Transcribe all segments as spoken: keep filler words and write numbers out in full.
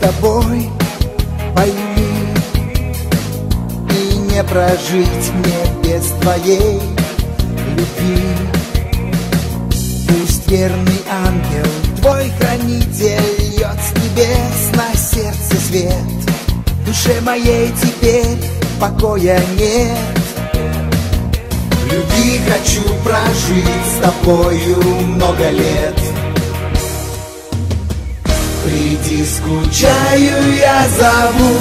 тобой, пойми, и не прожить мне без твоей любви. Пусть верный ангел, твой хранитель, льет с небес на сердце свет. В душе моей теперь покоя нет. В любви хочу прожить с тобою много лет. Приди, скучаю, я зову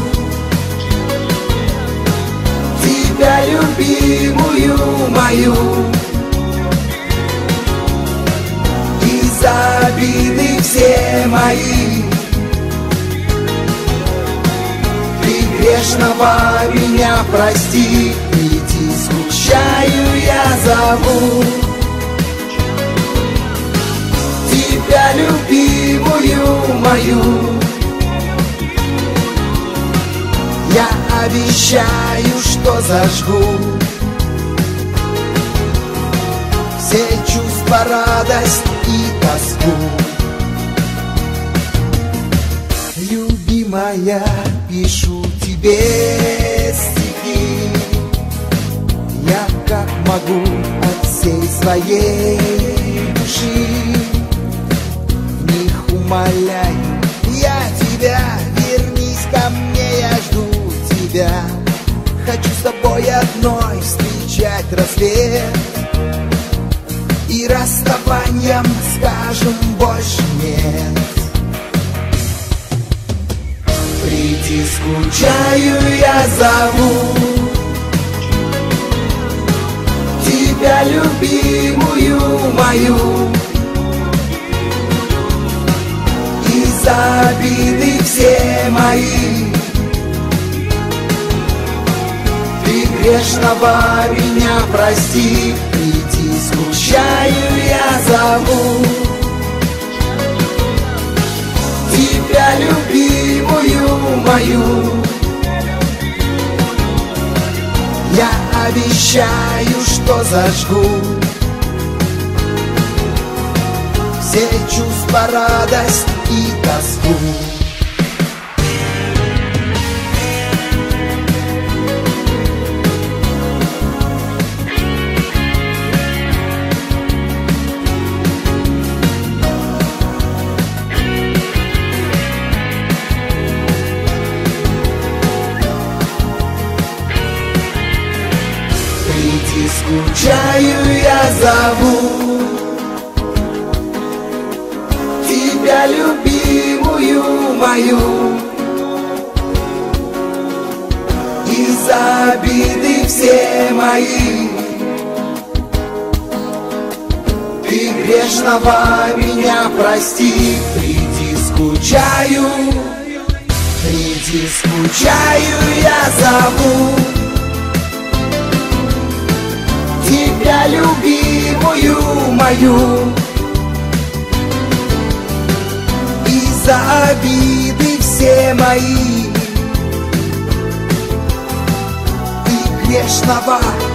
тебя, любимую мою. Из обиды все мои ты грешного меня прости. Приди, скучаю, я зову тебя, любимую мою. Я обещаю, что зажгу все чувства, радость и тоску. Любимая, пишу тебе стихи, я как могу от всей своей души. В них умоляю я тебя, вернись ко мне, я жду тебя. Хочу с тобой одной встречать рассвет, и расставанием скажем больше нет. Приди, скучаю, я зову тебя, любимую мою. Из обиды все мои ты грешного меня прости. Приди, скучаю, я зову тебя, любимую мою. Я обещаю, что зажгу все чувства, радость и тоску. Приди, скучаю, я зову тебя, любимую мою. Из обиды все мои ты грешного меня прости. Приди, скучаю, приди, скучаю, я зову тебя, любимую мою. Из-за обиды все мои ты грешного